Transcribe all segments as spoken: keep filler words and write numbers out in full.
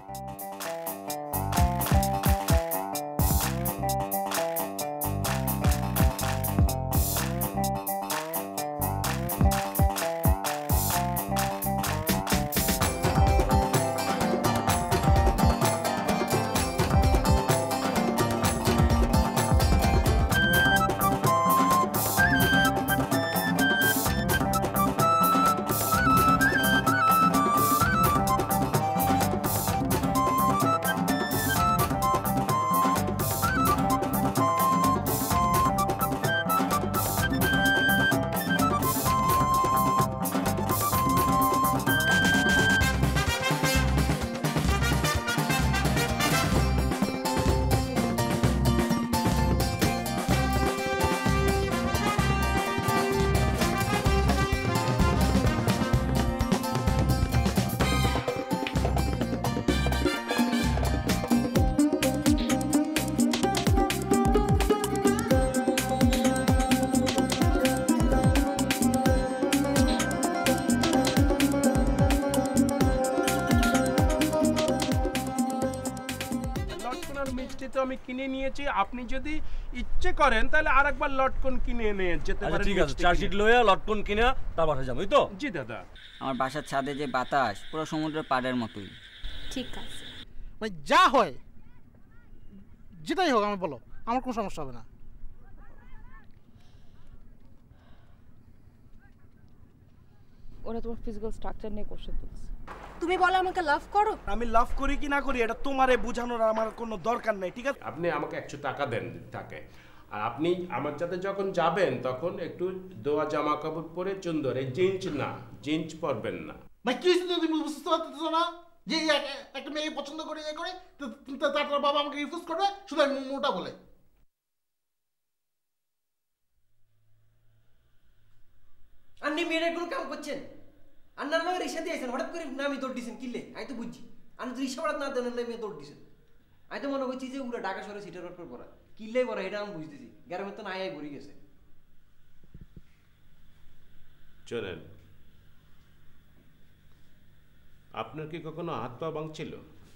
আমি কিনে নিয়েছি, আপনি যদি ইচ্ছে করেন তাহলে আরেকবার লটকন কিনে নিয়ে যেতে পারেন। ঠিক আছে, চার সিট লইয়া লটকন কিনে তার বাসায় যাবো তো? জি দাদা। আমার বাসার ছাদে যে বাতাস পুরো সমুদ্রের পাড়ের মতোই। ঠিক আছে, মানে যা হয় যেটাই হোক আমি বলো, আমার কোনো সমস্যা হবে না। ওরা তোমার ফিজিক্যাল স্ট্রাকচার নিয়ে কোশ্চেন তুলছে। তুমি বলো আমাকে লাভ করো। আমি লাভ করি কি না করি এটা তোমারে বোঝানোর আমার কোনো দরকার নাই, ঠিক আছে? আপনি আমাকে একশো টাকা দেন তাকে, আর আপনি আমার সাথে যখন যাবেন তখন একটু দোয়া জামা কাপড় পরে সুন্দর, এই জিন্স না, জিন্স পরবেন না। ভাই কি তুমি বুঝতে পারতেছো না যে একটা মেয়ে পছন্দ করে ইয়ে করে তার বাবা আমাকে রিফিউজ করবে শুধু আমি মোটা বলে? আপনি মেয়ের কোনো কাম করছেন? আন্নার লগে রিক্সা দিয়ে আইছেন, হঠাৎ করে নামি দৌড় দিছেন কিলে? আমি তো বুঝছি আমি তো রিক্সা ভাড়া না দেন মেয়ে দৌড় দিছেন। আমি তো মনে করছি যে উড়া ঢাকা শহরে সিটের উপর পড়া কিল্লাই পড়া, এটা আমি বুঝতেছি। গ্রামের তো নাই আই ভরি গেছে। চলেন, আপনার কি কখনো হাত পা ভাঙছিল?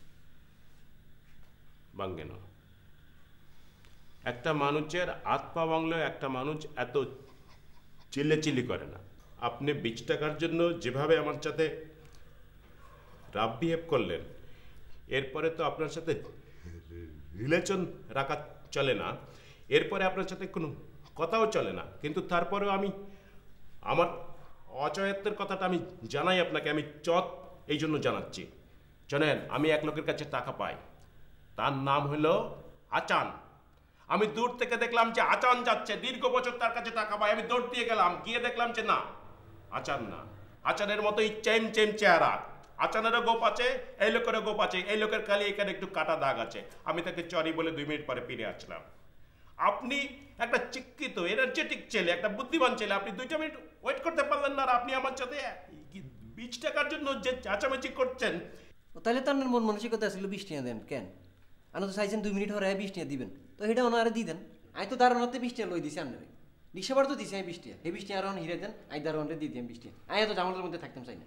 ভাঙে না। একটা মানুষের হাত পা ভাঙলেও একটা মানুষ এত চিল্লে চিল্লি করে না। আপনি বিশ টাকার জন্য যেভাবে আমার সাথে রাফ বিহেভ করলেন, এরপরে তো আপনার সাথে রিলেশন রাখা চলে না, এরপরে আপনার সাথে কোনো কথাও চলে না। কিন্তু তারপরেও আমি আমার অচয়ত্বের কথাটা আমি জানাই আপনাকে, আমি চট এই জন্য জানাচ্ছি। জানেন, আমি এক লোকের কাছে টাকা পাই, তার নাম হলো আচান। আমি দূর থেকে দেখলাম যে আচান যাচ্ছে, দীর্ঘ বছর তার কাছে টাকা পাই। আমি দৌড় দিয়ে গেলাম, গিয়ে দেখলাম যে না, আচান না, আচানের মতোই চেম চেম চেহারা। আচানেরও গোপ আছে, এই লোকেরও গোপ আছে, এই লোকের খালি এখানে একটু কাটা দাগ আছে। আমি তাকে চরি বলে দুই মিনিট পরে ফিরে আসলাম। আপনি একটা শিক্ষিত এনার্জেটিক ছেলে, একটা বুদ্ধিমান ছেলে, আপনি দুইটা মিনিট ওয়েট করতে পারলেন না, আর আপনি আমার সাথে বিশ টাকার জন্য যে চাচামেচি করছেন। তাহলে তো আপনার মন মানসিকতা আসলে বিশ টাকা দেন কেন? আপনি তো চাইছেন দুই মিনিট হরে বিশ টাকা দিবেন, তো এটা ওনারে দিয়ে দেন। আমি তো দারোয়ানতে বিশ টাকা লই দিছি আপনারে, রিক্সা ভাড়া তো দিছি আমি বিশ টাকা, এই বিশ টাকা আর হিরে দেন, আমি দারোয়ানরে দিয়ে দিই বিশ টাকা। আমি এত জামালের মধ্যে থাকতাম চাই না।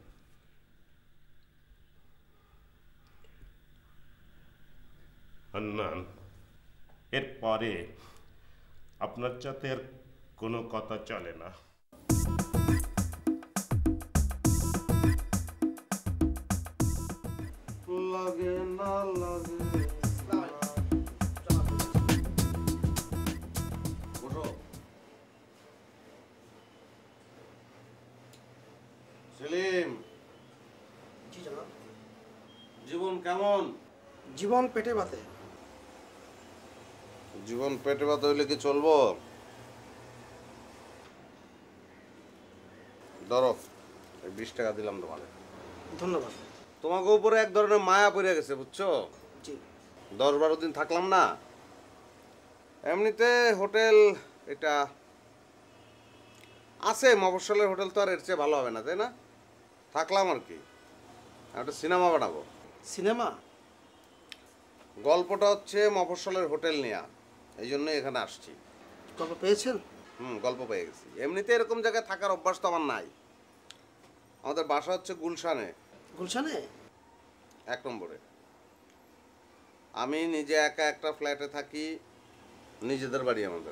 এরপরে আপনার সাথে আর কোনো কথা চলে না। লাগে না লাগে। সেলিম, জীবন কেমন? জীবন পেটে বাতে। জীবন পেটে বাতে হইলে কি চলবো? ধরো, বিশ টাকা দিলাম তোমাকে। ধন্যবাদ। তোমাকে উপরে এক ধরনের মায়া পড়ে গেছে, বুঝছো? জি। দশ বারো দিন থাকলাম না, এমনিতে হোটেল এটা আছে, মফস্বলের হোটেল তো আর এর চেয়ে ভালো হবে না, তাই না? থাকলাম আর কি। একটা সিনেমা বানাবো। সিনেমা? গল্পটা হচ্ছে মফস্বলের হোটেল নিয়ে, এই জন্য এখানে আসছি। গল্প পেয়েছেন? হুম, গল্প পেয়ে গেছি। এমনিতে এরকম জায়গায় থাকার অভ্যাস তো আমার নাই। আমাদের বাসা হচ্ছে গুলশানে। গুলশানে? এক নম্বরে। আমি নিজে একা একটা ফ্ল্যাটে থাকি, নিজেদের বাড়ি আমাদের।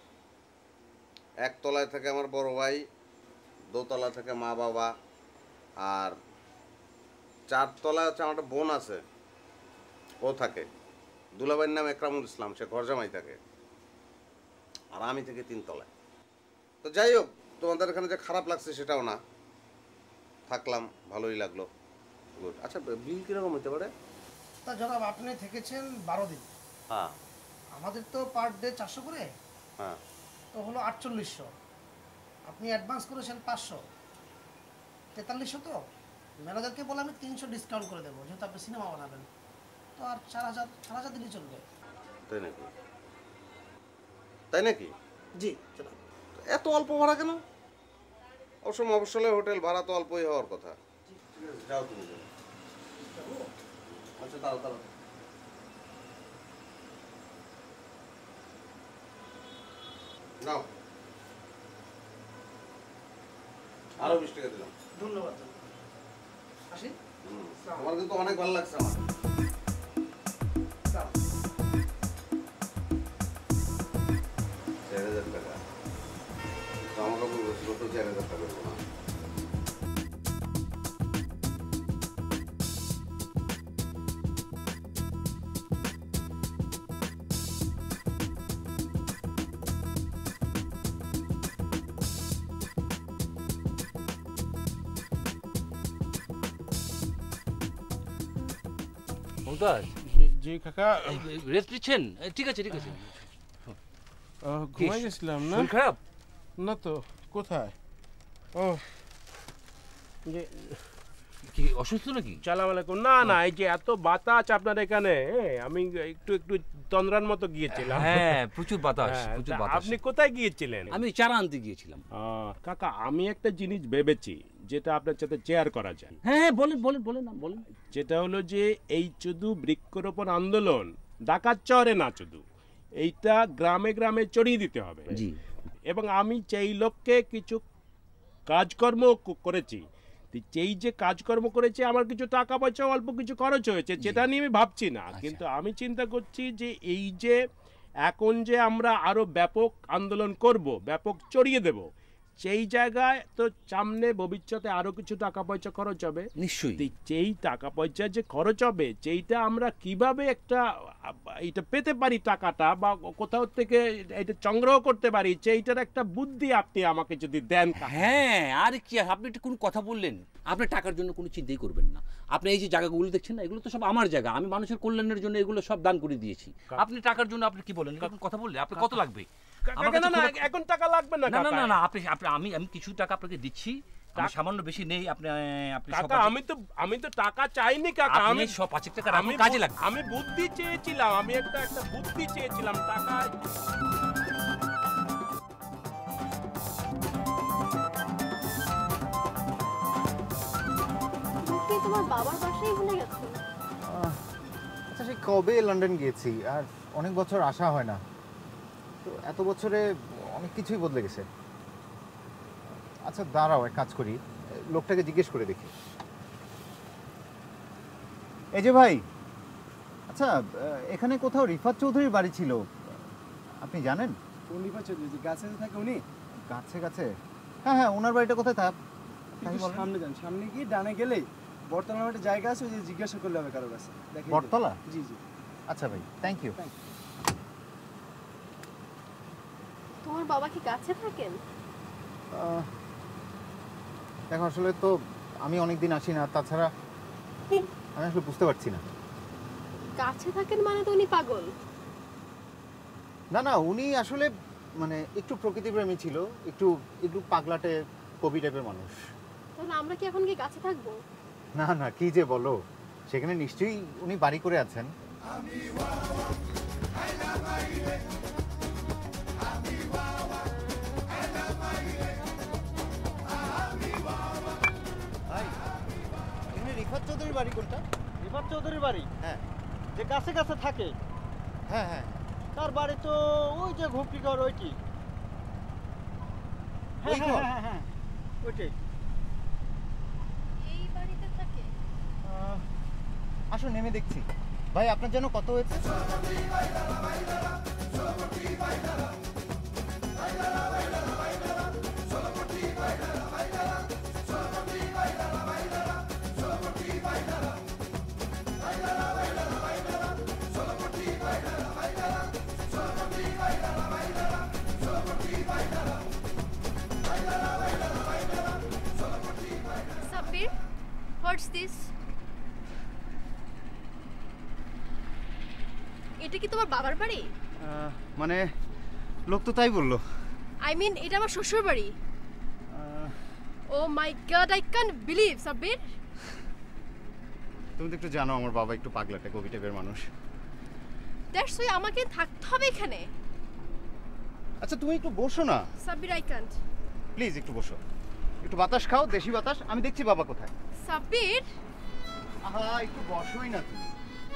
একতলায় থাকে আমার বড় ভাই, দোতলা থেকে মা বাবা, আর চারতলায় হচ্ছে আমার একটা বোন আছে, ও থাকে। দুলাভাইয়ের নাম একরামুল ইসলাম, সে ঘর জামাই থাকে। আর আমি থেকে তিনতলায়। তো যাই হোক, তোমাদের এখানে যে খারাপ লাগছে সেটাও না, থাকলাম, ভালোই লাগলো। গুড। আচ্ছা, বিল কীরকম হতে পারে? তা জনাব, আপনি থেকেছেন বারো দিন। হ্যাঁ আমাদের তো পার ডে চারশো করে, হ্যাঁ। তো হলো আটচল্লিশশো। আপনি অ্যাডভান্স করেছেন পাঁচশো, তেতাল্লিশশো। তো ম্যানেজারকে বলে আমি তিনশো ডিসকাউন্ট করে দেবো, যেহেতু আপনি সিনেমা বানাবেন। তো আর চার হাজার চার হাজার দিলেই চলবে। তাই নাকি? তাই নাকি? জি জনাব। এত অল্প ভাড়া কেন? অবশ্য মফস্বলের হোটেল ভাড়া তো অল্পই হওয়ার কথা। যাও তুমি যাও। আচ্ছা দাঁড়াও দাঁড়াও। নাও, আরো বিশ টাকা দিলাম। ধন্যবাদ জনাব। আসি। আমার কিন্তু অনেক ভালো লাগছে আমার। চার হাজার টাকা জামা কাপড় বসলো তো চার হাজার টাকা দেবো না। মমতাজ, জি কাকা, রেস্ট নিচ্ছেন? ঠিক আছে ঠিক আছে। ঘুমাই গেছিলাম না। শরীর খারাপ? না তো, কোথায়? ও যে কি অসুস্থ নাকি? সালাম আলাইকুম। না না, এই যে এত বাতাস আপনার এখানে, হ্যাঁ, আমি একটু একটু তন্দ্রার মতো গিয়েছিলাম। হ্যাঁ, প্রচুর বাতাস, হ্যাঁ, প্রচুর তা বাতাস। আপনি কোথায় গিয়েছিলেন? আমি চারা আনতে গিয়েছিলাম। আহ, কাকা, আমি একটা জিনিস ভেবেছি যেটা আপনার সাথে শেয়ার করা যায়। হ্যাঁ হ্যাঁ, বলেন বলেন বলেন না বলেন। যেটা হলো যে এই শুধু বৃক্ষরোপণ আন্দোলন ডাকাত চরে না, শুধু এইটা গ্রামে গ্রামে ছড়িয়ে দিতে হবে। জি। এবং আমি সেই লক্ষ্যে কিছু কাজকর্ম ক- করেছি। তো এই যে কাজকর্ম করেছে, আমার কিছু টাকা পয়সা অল্প কিছু খরচ হয়েছে, সেটা নিয়ে আমি ভাবছি না। কিন্তু আমি চিন্তা করছি যে এই যে এখন যে আমরা আরো ব্যাপক আন্দোলন করব, ব্যাপক ছড়িয়ে দেব, সেই জায়গায় তো সামনে ভবিষ্যতে আরো কিছু টাকা পয়সা খরচ হবে। নিশ্চয়ই। তো যেই টাকা পয়সা যে খরচ হবে, সেইটা আমরা কিভাবে একটা এটা পেতে পারি, টাকাটা বা কোথাও থেকে এটা সংগ্রহ করতে পারি, সেইটার একটা বুদ্ধি আপনি আমাকে যদি দেন। হ্যাঁ, আর কি, আপনি একটা কোন কথা বললেন। আপনি টাকার জন্য কোনো চিন্তাই করবেন না। আপনি এই যে জায়গাগুলো দেখছেন না, এগুলো তো সব আমার জায়গা। আমি মানুষের কল্যাণের জন্য এগুলো সব দান করে দিয়েছি। আপনি টাকার জন্য আপনি কি বলেন? এরকম কথা বললে আপনার কত লাগবে? এখন টাকা লাগবে না। না না না, আপনি আপনি আমি আমি কিছু টাকা আপনাকে দিচ্ছি। আমি সামান্য বেশি নেই। আপনি আপনি কাকা, আমি তো আমি তো টাকা চাইনি কাকা। আমি সব পাঁচ টাকা আমি কাজে লাগবে। আমি বুদ্ধি চেয়েছিলাম, আমি একটা একটা বুদ্ধি চেয়েছিলাম। টাকা তোমার বাবার বাসায় ভুলে গেছো? আচ্ছা, সেই কবে লন্ডন গিয়েছি, আর অনেক বছর আসা হয় না। তো এত বছরে অনেক কিছুই বদলে গেছে। আচ্ছা দাঁড়াও, এক কাজ করি, লোকটাকে জিজ্ঞেস করে দেখি। এই যে ভাই, আচ্ছা এখানে কোথাও রিফাত চৌধুরীর বাড়ি ছিল, আপনি জানেন? কোন রিফাত চৌধুরী? গাছে থাকে উনি? গাছে গাছে? হ্যাঁ হ্যাঁ, ওনার বাড়িটা কোথায়? তা সামনে যান, সামনে গিয়ে ডানে গেলেই বটতলা একটা জায়গা আছে, ওই যে জিজ্ঞাসা করলে হবে কারো কাছে। বটতলা? জি জি। আচ্ছা ভাই, থ্যাংক ইউ। তোমার বাবা কি গাছে থাকেন? দেখো, আসলে তো আমি অনেকদিন আসি না, তাছাড়া আমি আসলে বুঝতে পারছি না। গাছে থাকেন মানে তো উনি পাগল? না না, উনি আসলে মানে একটু প্রকৃতিপ্রেমী ছিল, একটু একটু পাগলাটে কবি টাইপের মানুষ। তাহলে আমরা কি এখন কি গাছে থাকবো? না না, কি যে বলো, সেখানে নিশ্চয়ই উনি বাড়ি করে আছেন। রিফাত চৌধুরীর বাড়ি কোনটা? রিফাত চৌধুরীর বাড়ি? হ্যাঁ। যে গাছে গাছে থাকে? হ্যাঁ হ্যাঁ। তার বাড়ি তো ওই যে ঘুপড়ি ঘর, ওইটি। হ্যাঁ হ্যাঁ হ্যাঁ, ওইটাই। এই বাড়িতে থাকে? আসো, নেমে দেখছি। ভাই আপনার জন্য কত হয়েছে? Sabbir, what's this? এটা কি তোমার বাবার বাড়ি? মানে লোক তো তাই বললো। আই মিন এটা আমার শ্বশুর বাড়ি। Oh my god, I can't believe. Sabbir, তুমি তো একটু জানো আমার বাবা একটু পাগলাটে, কবি টাইপের মানুষ। দ্যাটস ওয়াই আমাকে থাকতে হবে এখানে। আচ্ছা তুমি একটু বসো না। Sabbir, I can't. প্লিজ একটু বসো, একটু বাতাস খাও, দেশি বাতাস। আমি দেখছি বাবা কোথায়। সাব্বির, আহা একটু বসোই না তুমি।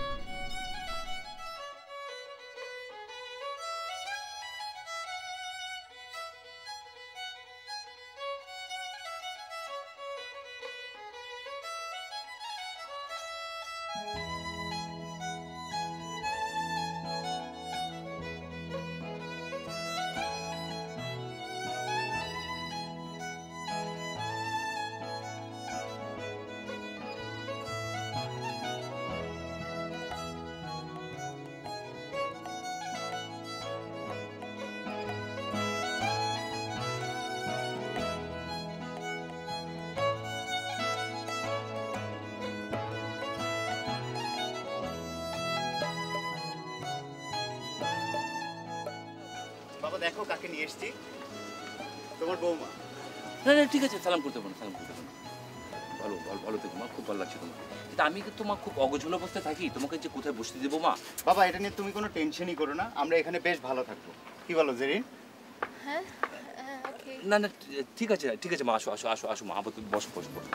বাবা দেখো কাকে নিয়ে এসেছি, তোমার বৌমা। না না ঠিক আছে, সালাম করতে পারো, সালাম করতে পারো। ভালো ভালো ভালো থেকো মা, খুব ভালো লাগছে তোমাকে। কিন্তু আমি কিন্তু মা খুব অগোছালো অবস্থায় থাকি, তোমাকে যে কোথায় বসতে দেবো মা। বাবা এটা নিয়ে তুমি কোনো টেনশনই করো না, আমরা এখানে বেশ ভালো থাকবো। কি বলো জেরিন? হ্যাঁ ওকে। না না ঠিক আছে ঠিক আছে মা, আসো আসো আসো আসো মা, আপাতত বসো বসো বসো।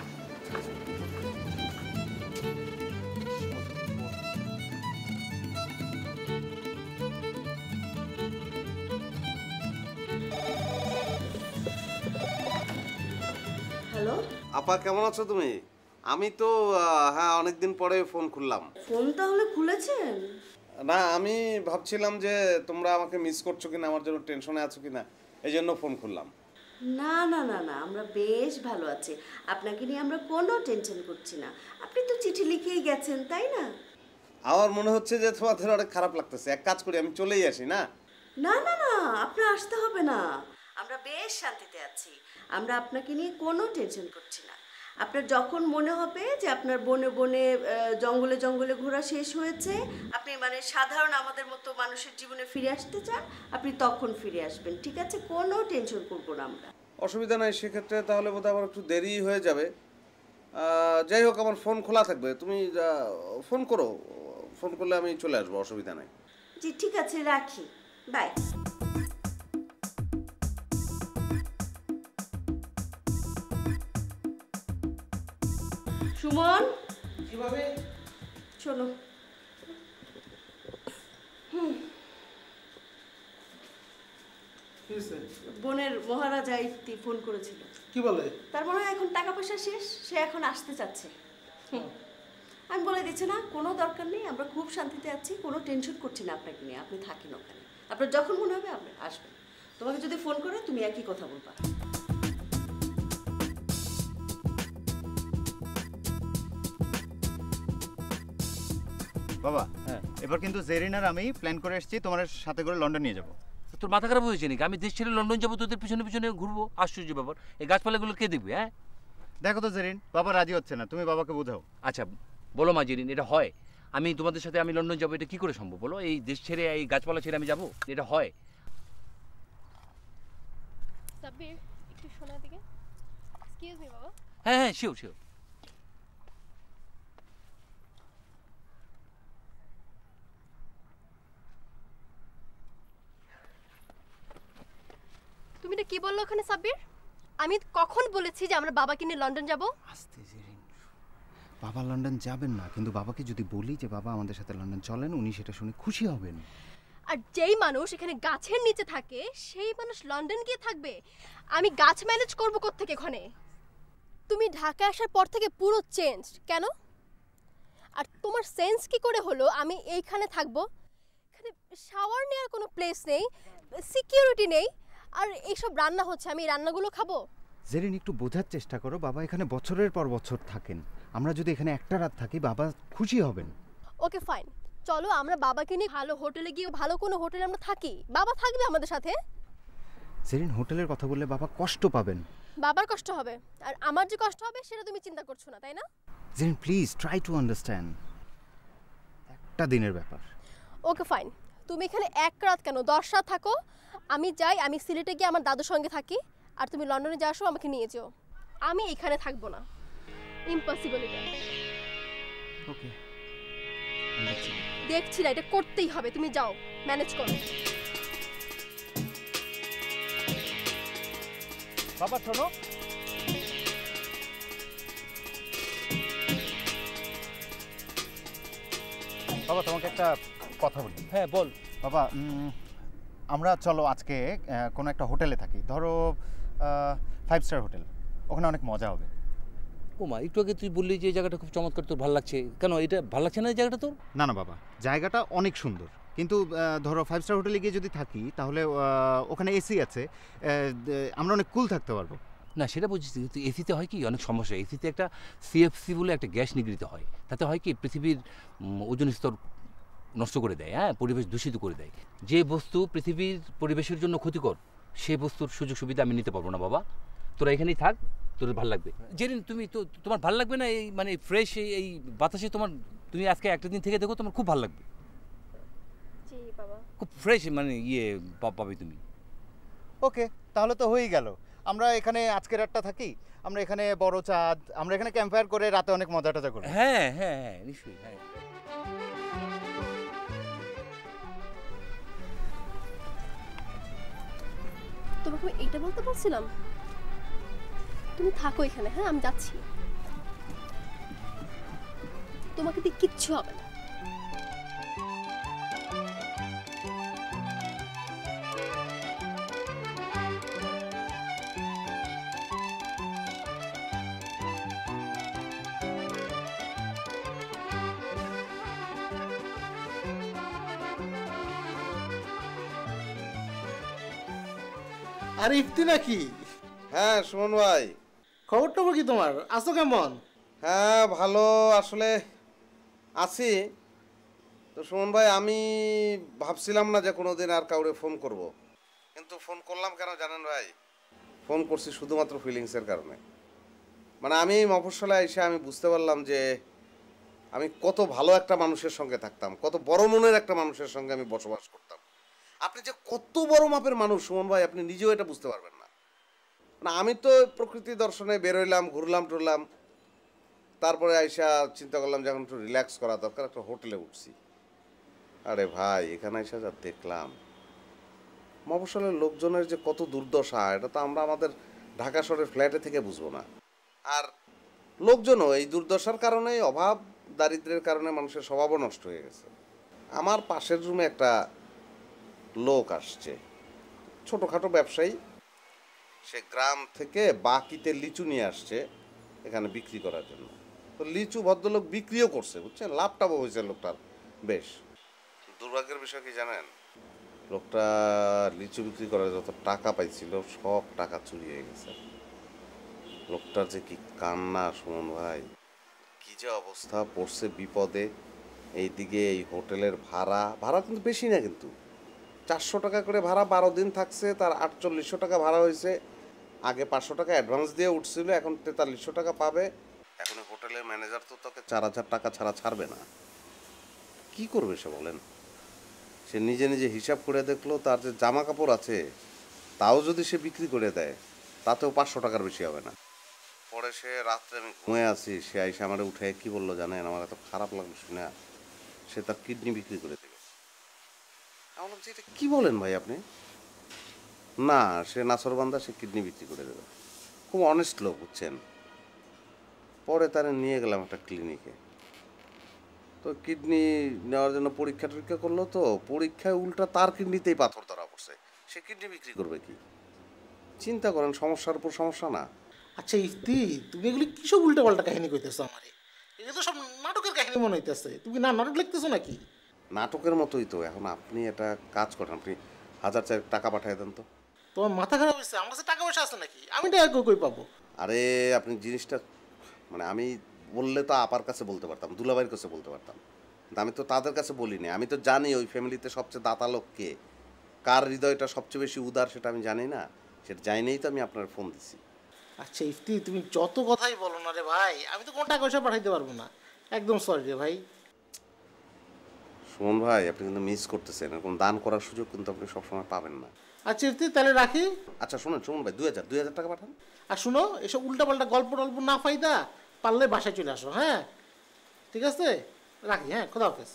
হ্যালো আপা, কেমন আছো তুমি? আমি তো আহ, হ্যাঁ অনেকদিন পরে ফোন খুললাম। ফোন তাহলে খুলেছেন? না আমি ভাবছিলাম যে তোমরা আমাকে মিস করছো কিনা, আমার জন্য টেনশনে আছো কিনা, এই জন্য ফোন খুললাম। না না না না, আমরা বেশ ভালো আছি। আপনাকে নিয়ে আমরা কোনো টেনশন করছি না। আপনি তো চিঠি লিখেই গেছেন, তাই না? আমার মনে হচ্ছে যে তোমাদের অনেক খারাপ লাগতেছে। এক কাজ করি, আমি চলেই আসি না? না না না, আপনার আসতে হবে না। আমরা বেশ শান্তিতে আছি। আমরা আপনাকে নিয়ে কোনো টেনশন করছি না। আপনার যখন মনে হবে যে আপনার বনে বনে জঙ্গলে জঙ্গলে ঘোরা শেষ হয়েছে, আপনি মানে সাধারণ আমাদের মতো মানুষের জীবনে ফিরে আসতে চান, আপনি তখন ফিরে আসবেন, ঠিক আছে? কোনো টেনশন করবো না আমরা। অসুবিধা নাই সেক্ষেত্রে, তাহলে বোধহয় আমার একটু দেরি হয়ে যাবে। যাই হোক, আমার ফোন খোলা থাকবে, তুমি ফোন করো, ফোন করলে আমি চলে আসবো, অসুবিধা নাই। জি ঠিক আছে, রাখি, বাই। সুমন, কিভাবে? শোনো, হুম বোনের মহারাজা ইফতি ফোন করেছিল। কি বলে? তার মনে হয় এখন টাকা পয়সা শেষ, সে এখন আসতে চাচ্ছে। আমি বলে দিচ্ছি না, কোনো দরকার নেই, আমরা খুব শান্তিতে আছি, কোনো টেনশন করছি না আপনাকে নিয়ে। আপনি থাকেন ওখানে, আপনার যখন মনে হবে আপনি আসবেন। তোমাকে যদি ফোন করে তুমি একই কথা বলবা। বাবা হ্যাঁ, এবার কিন্তু জেরিন আর আমি প্ল্যান করে এসেছি তোমার সাথে করে লন্ডন নিয়ে যাবো। তোর মাথা খারাপ হয়েছে নাকি? আমি দেশ ছেড়ে লন্ডন যাবো, তোদের পিছনে পিছনে ঘুরবো? আশ্চর্য ব্যাপার, এই গাছপালাগুলো কে দেখবে? হ্যাঁ দেখো তো জেরিন, বাবা রাজি হচ্ছে না, তুমি বাবাকে বোঝাও। আচ্ছা বলো মা জেরিন, এটা হয়? আমি তোমাদের সাথে আমি লন্ডন যাবো, এটা কি করে সম্ভব বলো? এই দেশ ছেড়ে এই গাছপালা ছেড়ে আমি যাবো? এটা হয়? সাব্বির, একটু শোনার দিকে। এক্সকিউজ মি বাবা। হ্যাঁ হ্যাঁ শিওর শিওর। তুমি এটা কি বললো ওখানে সাব্বির? আমি কখন বলেছি যে আমরা বাবাকে নিয়ে লন্ডন যাব? আস্তে জেরিন, বাবা লন্ডন যাবেন না, কিন্তু বাবাকে যদি বলি যে বাবা আমাদের সাথে লন্ডন চলেন, উনি সেটা শুনে খুশি হবেন। আর যেই মানুষ এখানে গাছের নিচে থাকে সেই মানুষ লন্ডন গিয়ে থাকবে? আমি গাছ ম্যানেজ করব কোত্থেকে এখানে? তুমি ঢাকা আসার পর থেকে পুরো চেঞ্জ কেন? আর তোমার সেন্স কি করে হলো আমি এইখানে থাকবো? এখানে শাওয়ার নেওয়ার কোনো প্লেস নেই, সিকিউরিটি নেই, আর এইসব রান্না হচ্ছে, আমি এই রান্নাগুলো খাবো? জেরিন একটু বোঝার চেষ্টা করো, বাবা এখানে বছরের পর বছর থাকেন। আমরা যদি এখানে একটা রাত থাকি বাবা খুশি হবেন। ওকে ফাইন, চলো আমরা বাবাকে নিয়ে ভালো হোটেলে গিয়ে ভালো কোনো হোটেলে আমরা থাকি, বাবা থাকবে আমাদের সাথে। জেরিন হোটেলের কথা বললে বাবা কষ্ট পাবেন। বাবার কষ্ট হবে আর আমার যে কষ্ট হবে সেটা তুমি চিন্তা করছো না, তাই না? Zerin please try to understand, একটা দিনের ব্যাপার। ওকে ফাইন, তুমি এখানে এক রাত কেন দশ রাত থাকো, আমি যাই, আমি সিলেটে গিয়ে আমার দাদুর সঙ্গে থাকি, আর তুমি লন্ডনে যাওয়ার সময় আমাকে নিয়ে যেও। আমি এখানে থাকবো না, ইম্পসিবল এটা। ওকে দেখছি না, এটা করতেই হবে, তুমি যাও ম্যানেজ করো। বাবা শোনো, বাবা তোমাকে একটা কথা বলি। হ্যাঁ বল বাবা, আমরা চলো আজকে কোনো একটা হোটেলে থাকি, ধরো ফাইভ স্টার হোটেল, ওখানে অনেক মজা হবে। ও মা, একটু আগে তুই বললি যে এই জায়গাটা খুব চমৎকার, তোর ভালো লাগছে কেন? এটা ভালো লাগছে না এই জায়গাটা তোর? না না বাবা, জায়গাটা অনেক সুন্দর, কিন্তু ধরো ফাইভ স্টার হোটেলে গিয়ে যদি থাকি তাহলে ওখানে এসি আছে, আমরা অনেক কুল থাকতে পারবো। না সেটা বুঝছি, কিন্তু এসিতে হয় কি অনেক সমস্যা। এসিতে একটা সিএফসি বলে একটা গ্যাস নিগৃহীত হয়, তাতে হয় কি পৃথিবীর ওজন স্তর নষ্ট করে দেয়, হ্যাঁ, পরিবেশ দূষিত করে দেয়। যে বস্তু পৃথিবীর পরিবেশের জন্য ক্ষতিকর সে বস্তুর সুযোগ সুবিধা আমি নিতে পারবো না বাবা। তোরা এখানেই থাক, তোর ভালো লাগবে। জেরিন তুমি তো, তোমার ভালো লাগবে না এই মানে ফ্রেশ এই বাতাসে? তোমার তুমি আজকে একটা দিন থেকে দেখো, তোমার খুব ভালো লাগবে। জি বাবা, খুব ফ্রেশ মানে ইয়ে পাবে তুমি। ওকে, তাহলে তো হয়েই গেল। আমরা এখানে আজকে রাতটা থাকি, আমরা এখানে বড় চাঁদ, আমরা এখানে ক্যাম্পফায়ার করে রাতে অনেক মজা টজা করব। হ্যাঁ হ্যাঁ হ্যাঁ নিশ্চয়ই। হ্যাঁ তোমাকে আমি এইটা বলতে বলছিলাম, তুমি থাকো এখানে, হ্যাঁ আমি যাচ্ছি, তোমাকে দিয়ে কিচ্ছু হবে না। আরে ইফতি নাকি? হ্যাঁ সুমন ভাই, খবর টবর কি তোমার? আছো কেমন? হ্যাঁ ভালো আসলে আছি। তো সুমন ভাই, আমি ভাবছিলাম না যে কোনো দিন আর কাউরে ফোন করব, কিন্তু ফোন করলাম কেন জানেন ভাই? ফোন করছি শুধুমাত্র ফিলিংসের কারণে। মানে আমি মফস্বলে এসে আমি বুঝতে পারলাম যে আমি কত ভালো একটা মানুষের সঙ্গে থাকতাম, কত বড় মনের একটা মানুষের সঙ্গে আমি বসবাস করতাম। আপনি যে কত বড় মাপের মানুষ সুমন ভাই, আপনি নিজেও এটা বুঝতে পারবেন না। না আমি তো প্রকৃতি দর্শনে বেরোইলাম, ঘুরলাম টুরলাম, তারপরে আইসা চিন্তা করলাম যে এখন একটু রিল্যাক্স করা দরকার, একটা হোটেলে উঠছি। আরে ভাই, এখানে এসে যা দেখলাম, মফস্বলের লোকজনের যে কত দুর্দশা, এটা তো আমরা আমাদের ঢাকা শহরের ফ্ল্যাটে থেকে বুঝবো না। আর লোকজনও এই দুর্দশার কারণে, অভাব দারিদ্র্যের কারণে মানুষের স্বভাবও নষ্ট হয়ে গেছে। আমার পাশের রুমে একটা লোক আসছে, ছোটোখাটো ব্যবসায়ী, সে গ্রাম থেকে বাকিতে লিচু নিয়ে আসছে এখানে বিক্রি করার জন্য। তো লিচু ভদ্রলোক বিক্রিও করছে, বুঝছেন, লাভটাও হয়েছে লোকটার বেশ। দুর্ভাগ্যের বিষয় কি জানেন? লোকটা লিচু বিক্রি করার যত টাকা পাইছিল সব টাকা চুরি হয়ে গেছে। লোকটার যে কি কান্না সুমন ভাই, কি যে অবস্থা পড়ছে বিপদে। এইদিকে এই হোটেলের ভাড়া, ভাড়া কিন্তু বেশি না, কিন্তু চারশো টাকা করে ভাড়া, বারো দিন থাকছে, তার আটচল্লিশশো টাকা ভাড়া হয়েছে। আগে পাঁচশো টাকা অ্যাডভান্স দিয়ে উঠছিল, এখন তেতাল্লিশশো টাকা পাবে। এখন হোটেলের ম্যানেজার তো তোকে চার হাজার টাকা ছাড়া ছাড়বে না। কি করবে সে বলেন? সে নিজে নিজে হিসাব করে দেখলো, তার যে জামা কাপড় আছে তাও যদি সে বিক্রি করে দেয় তাতেও পাঁচশো টাকার বেশি হবে না। পরে সে রাত্রে আমি ঘুমিয়ে আছি, সে আইসে আমার উঠে কি বললো জানেন? আমার এত খারাপ লাগলো শুনে, সে তার কিডনি বিক্রি করে দেবে। আমি বললাম যে এটা কী বলেন ভাই আপনি? না, সে নাসরবান্দা, সে কিডনি বিক্রি করে দেবে। খুব অনেস্ট লোক, বুঝছেন। পরে তারা নিয়ে গেলাম একটা ক্লিনিকে, তো কিডনি নেওয়ার জন্য পরীক্ষা টরীক্ষা করলো, তো পরীক্ষায় উল্টা তার কিডনিতেই পাথর ধরা পড়ছে। সে কিডনি বিক্রি করবে কি? চিন্তা করেন, সমস্যার উপর সমস্যা না। আচ্ছা ইফতি, তুমি এগুলি কিসব উল্টা পাল্টা কাহিনী কইতেছো আমারে? এটা তো সব নাটকের কাহিনী মনে হইতেছে। তুমি কি না নাটক লিখতেছো নাকি? নাটকের মতোই তো। এখন আপনি একটা কাজ করেন, আপনি হাজার চার টাকা পাঠিয়ে দেন তো। তোমার মাথা খারাপ হয়েছে? আমার কাছে টাকা পয়সা আছে নাকি? আমি টাকা কই কই পাবো? আরে আপনি জিনিসটা মানে আমি বললে তো আপার কাছে বলতে পারতাম, দুলাভাইয়ের কাছে বলতে পারতাম, কিন্তু আমি তো তাদের কাছে বলিনি। আমি তো জানি ওই ফ্যামিলিতে সবচেয়ে দাতা লোক কে, কার হৃদয়টা সবচেয়ে বেশি উদার সেটা আমি জানি না। সেটা জানিই তো আমি আপনার ফোন দিছি। আচ্ছা ইফতি, তুমি যত কথাই বলো না রে ভাই, আমি তো কোনো টাকা পয়সা পাঠাইতে পারবো না। একদম সরি রে ভাই। সুমন ভাই, আপনি কিন্তু মিস করতেছেন। এরকম দান করার সুযোগ কিন্তু আপনি সবসময় পাবেন না। আচ্ছা ইফতি, তাহলে রাখি। আচ্ছা শুনুন সুমন ভাই, দুই হাজার দুই হাজার টাকা পাঠান। আর শুনো, এসব উল্টাপাল্টা গল্প টল্প না ফাইদা, পারলে বাসায় চলে আসো। হ্যাঁ ঠিক আছে, রাখি। হ্যাঁ, খোদা হাফেজ।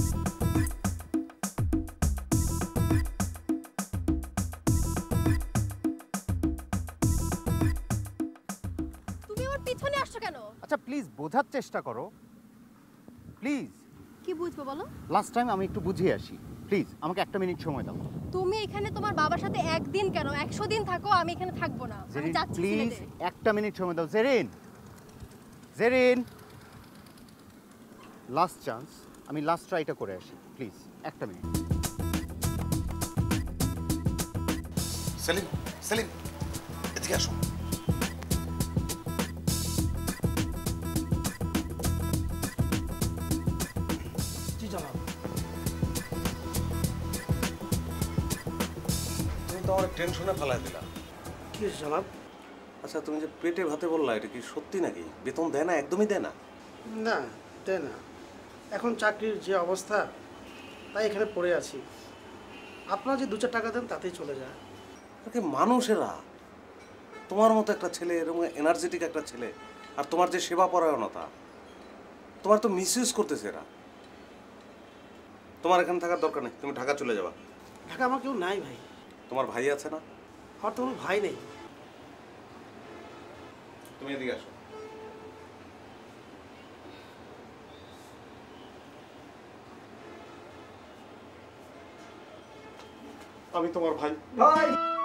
তুমি আমার পিছনে আসছো কেন? আচ্ছা প্লিজ বোঝার চেষ্টা করো, প্লিজ। কি বুঝবো বলো? লাস্ট টাইম আমি একটু বুঝিয়ে আসি, প্লিজ আমাকে একটা মিনিট সময় দাও। তুমি এখানে তোমার বাবার সাথে একদিন কেন একশো দিন থাকো, আমি এখানে থাকবো না। আমি জেরিন যাচ্ছি প্লিজ সিলেটে। একটা মিনিট সময় দাও। জেরিন, জেরিন, লাস্ট চান্স, আমি লাস্ট ট্রাইটা করে আসি, প্লিজ একটা মিনিট। সেলিম, সেলিম এদিকে আসো। জি জনাব। তুমি তো অনেক টেনশনে ফেলাই দিলা। কি হয়েছে জনাব? আচ্ছা তুমি যে পেটে ভাতে বললা, এটা কি সত্যি নাকি? বেতন দেয় না? একদমই দেয় না? না, তাই না। এখন চাকরির যে অবস্থা, তাই এখানে পড়ে আছি। আপনারা যে দু চার টাকা দেন তাতেই চলে যায়। কি মানুষেরা, তোমার মতো একটা ছেলে, এরকম এনার্জেটিক একটা ছেলে, আর তোমার যে সেবা পরায়ণতা, তোমার তো মিসইউজ করতেছে এরা। তোমার এখানে থাকার দরকার নেই, তুমি ঢাকা চলে যাবা। ঢাকা আমার কেউ নাই ভাই। তোমার ভাই আছে না? আমার তো কোনো ভাই নেই। তুমি এদিকে আসো। আমি তোমার ভাই। ভাই